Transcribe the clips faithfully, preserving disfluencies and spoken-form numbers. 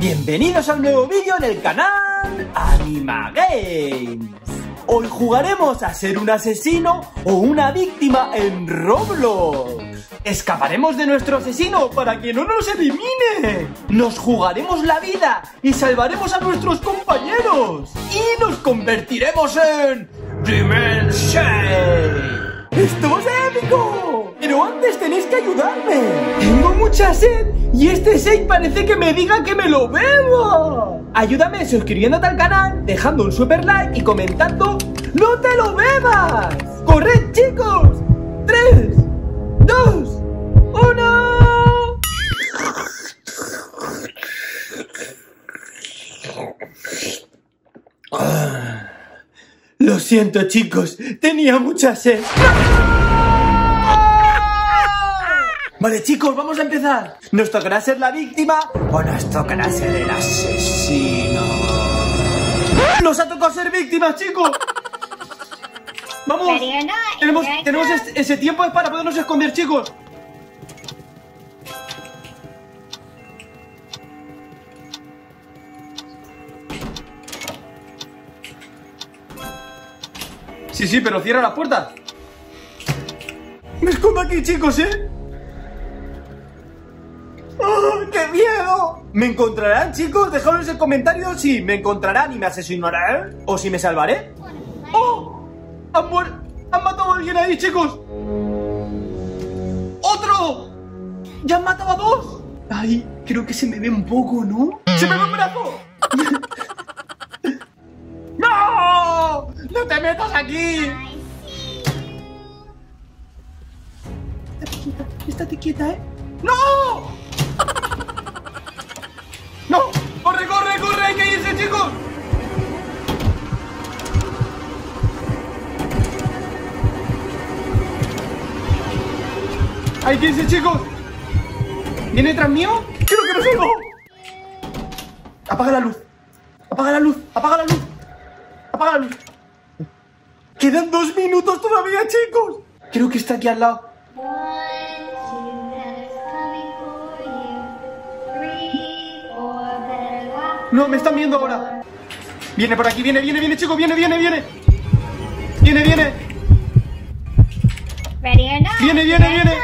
Bienvenidos a un nuevo vídeo en el canal AnimaGames. Hoy jugaremos a ser un asesino o una víctima en Roblox. Escaparemos de nuestro asesino para que no nos elimine. Nos jugaremos la vida y salvaremos a nuestros compañeros. Y nos convertiremos en Dimension. ¡Esto va a ser épico! Pero antes tenéis que ayudarme. Tengo mucha sed y este shake parece que me diga que me lo beba. Ayúdame suscribiéndote al canal, dejando un super like y comentando ¡no te lo bebas! ¡Corred, chicos! ¡tres, dos, uno! Ah, lo siento, chicos, tenía mucha sed. Vale, chicos, vamos a empezar. ¿Nos tocará ser la víctima o nos tocará ser el asesino? ¡Nos ha tocado ser víctimas, chicos! ¡Vamos! Tenemos, tenemos este, ese tiempo es para podernos esconder, chicos. Sí, sí, pero cierra las puertas. Me escondo aquí, chicos, ¿eh? ¡Oh, qué miedo! ¿Me encontrarán, chicos? Dejadnos en comentarios si me encontrarán y me asesinarán o si me salvaré. ¡Oh! ¡Han muerto! ¡Han matado a alguien ahí, chicos! ¡Otro! ¡Ya han matado a dos! Ay, creo que se me ve un poco, ¿no? ¡Se me ve un brazo! ¡No! ¡No te metas aquí! Estate quieta, estate quieta, ¿eh? ¡No! ¡No! ¡Corre, corre, corre! ¡Hay que irse, chicos! ¡Hay que irse, chicos! ¿Viene tras mío? ¡Creo que no salgo! Apaga la luz. Apaga la luz. Apaga la luz. Apaga la luz. Quedan dos minutos todavía, chicos. Creo que está aquí al lado. No, me están viendo ahora. Viene por aquí, viene, viene, viene, chicos, viene, viene, viene. Viene, viene. Viene, viene, viene.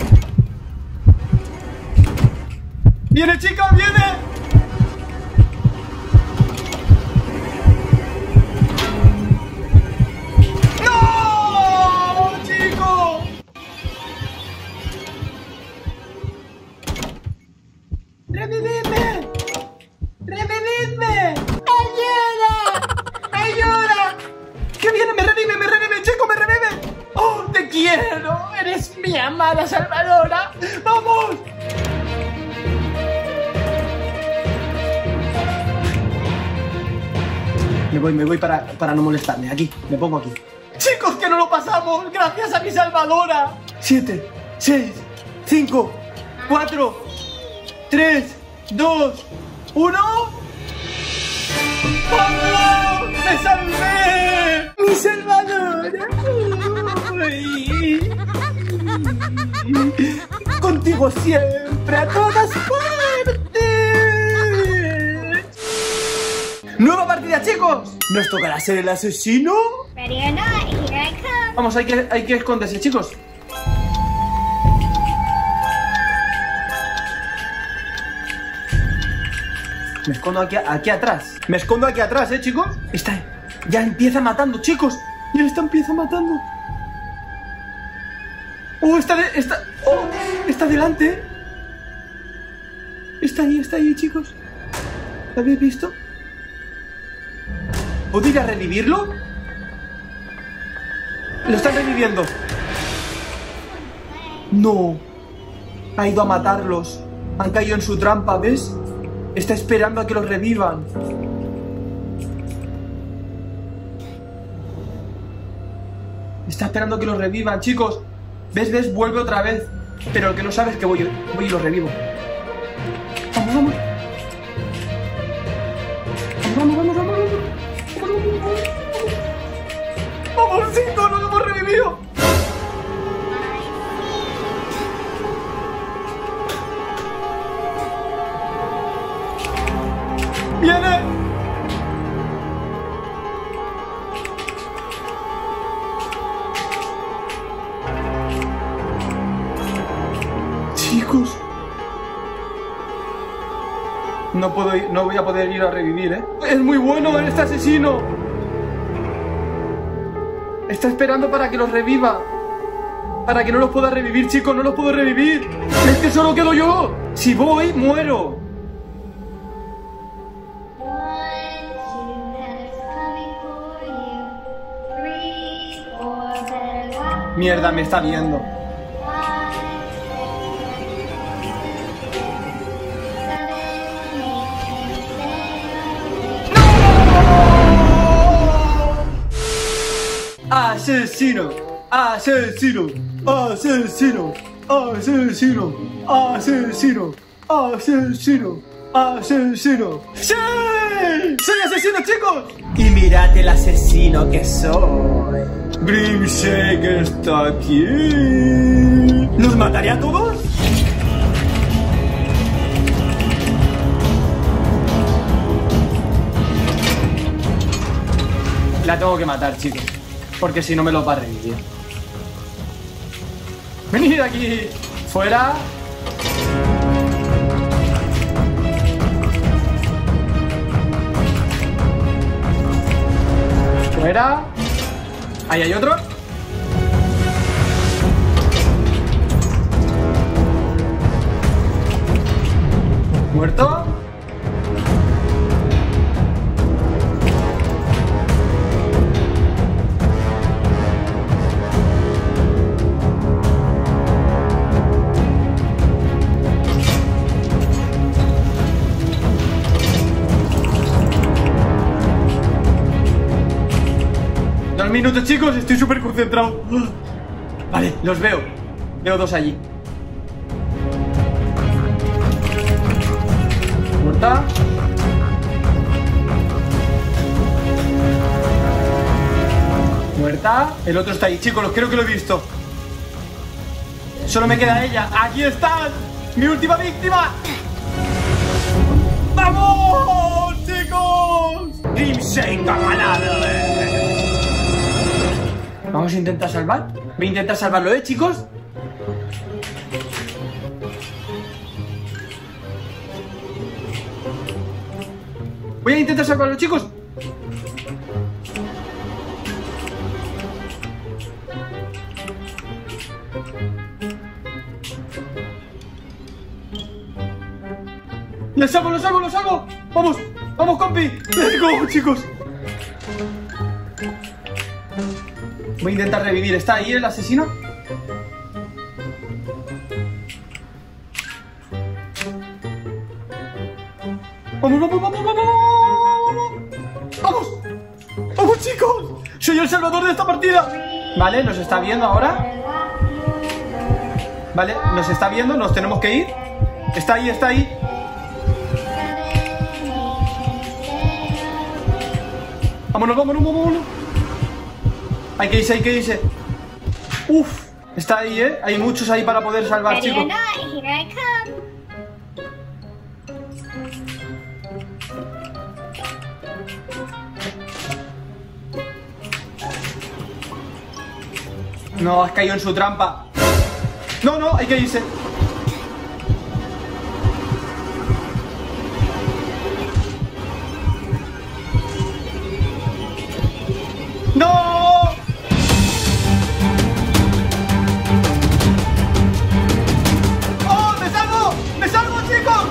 Viene, chicas, viene. ¡No, chicos! ¡Revividme! ¡Revividme! ¡Ayuda! ¡Ayuda! ¡Que viene! ¡Me revive! ¡Me revive! ¡Chico, me revive! ¡Oh, te quiero! ¡Eres mi amada salvadora! ¡Vamos! Me voy, me voy para, para no molestarme. Aquí, me pongo aquí. ¡Chicos, que no lo pasamos! ¡Gracias a mi salvadora! Siete, seis, cinco, cuatro, tres, dos, uno. ¡Vamos! ¡Me salvé! ¡Mi salvadora! Ay. Contigo siempre, a todas partes. ¡Nueva partida, chicos! ¿Nos tocará ser el asesino? Vamos, hay que, hay que esconderse, chicos. Me escondo aquí, aquí atrás. Me escondo aquí atrás, ¿eh, chicos? Está, ya empieza matando, chicos. Ya está, empieza matando. Oh, está, de, está, oh, está delante. Está ahí, está ahí, chicos. ¿Lo habéis visto? ¿Puedo ir a revivirlo? Lo están reviviendo. No. Ha ido a matarlos. Han caído en su trampa, ¿ves? Está esperando a que los revivan. Está esperando a que los revivan, chicos. ¿Ves? ¿Ves? Vuelve otra vez. Pero lo que no sabe es que voy, voy y los revivo. Vamos, vamos. Vamos, vamos, vamos, vamos. ¡Vamos, chicos! ¡Nos hemos revivido! No puedo ir, no voy a poder ir a revivir, ¿eh? ¡Es muy bueno este asesino! Está esperando para que los reviva. Para que no los pueda revivir, chicos, no los puedo revivir. Es que solo quedo yo. Si voy, muero. Mierda, me está viendo. Asesino, asesino, asesino, asesino, asesino, asesino, asesino. ¡Sí! ¡Soy asesino, chicos! Y mirad el asesino que soy. Grimshake está aquí. ¿Los mataré a todos? La tengo que matar, chicos. Porque si no me lo va a revivir. Venid aquí. Fuera. Fuera. Ahí hay otro. Muerto. Dos minutos, chicos, estoy súper concentrado. Vale, los veo. Veo dos allí. Muerta. Muerta. El otro está ahí, chicos, los creo que lo he visto. Solo me queda ella. ¡Aquí están! ¡Mi última víctima! ¡Vamos, chicos! ¡Grimshake ha ganado! Vamos a intentar salvar. Voy a intentar salvarlo, ¿eh, chicos? Voy a intentar salvarlo, chicos. ¡Lo salvo, lo salvo, lo salvo! ¡Vamos! ¡Vamos, compi! ¡Let's go, chicos! Voy a intentar revivir. ¿Está ahí el asesino? ¡Vamos, vamos, vamos, vamos! ¡Vamos! ¡Vamos, chicos! ¡Soy el salvador de esta partida! Vale, nos está viendo ahora. Vale, nos está viendo, nos tenemos que ir. Está ahí, está ahí. Vámonos, vámonos, vámonos. Hay que irse, hay que irse. Uf, está ahí, ¿eh? Hay muchos ahí para poder salvar, chicos. No, has caído en su trampa. No, no, hay que irse. ¡No! ¡Oh, me salvo! ¡Me salvo, chicos!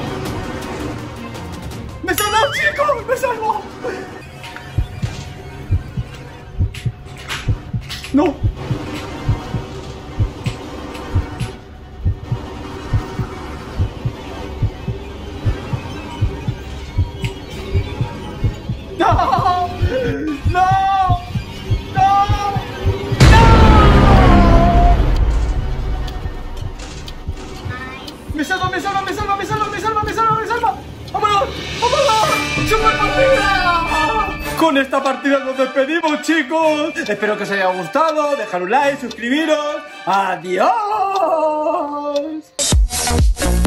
¡Me salvo, chicos! ¡Me salvo! ¡No! ¡No! ¡No! ¡Me salva, me salva, me salva, me salva, me salva, me salva, me salva! ¡Vámonos! ¡Vámonos! ¡Super partida! Con esta partida nos despedimos, chicos. Espero que os haya gustado. Dejar un like, suscribiros. ¡Adiós!